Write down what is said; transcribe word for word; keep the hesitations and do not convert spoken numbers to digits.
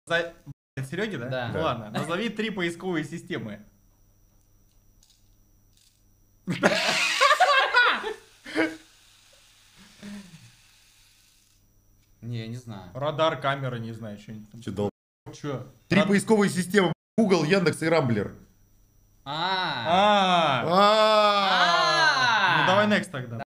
За... Сереги, да? Да. Ну Да. ладно, назови три поисковые системы. Не, я не знаю. Радар, камера, не знаю, что-нибудь там. Че дол... Чё? Три Рад- поисковые системы. Google, Яндекс и Рамблер. А. А, А. ну давай next тогда.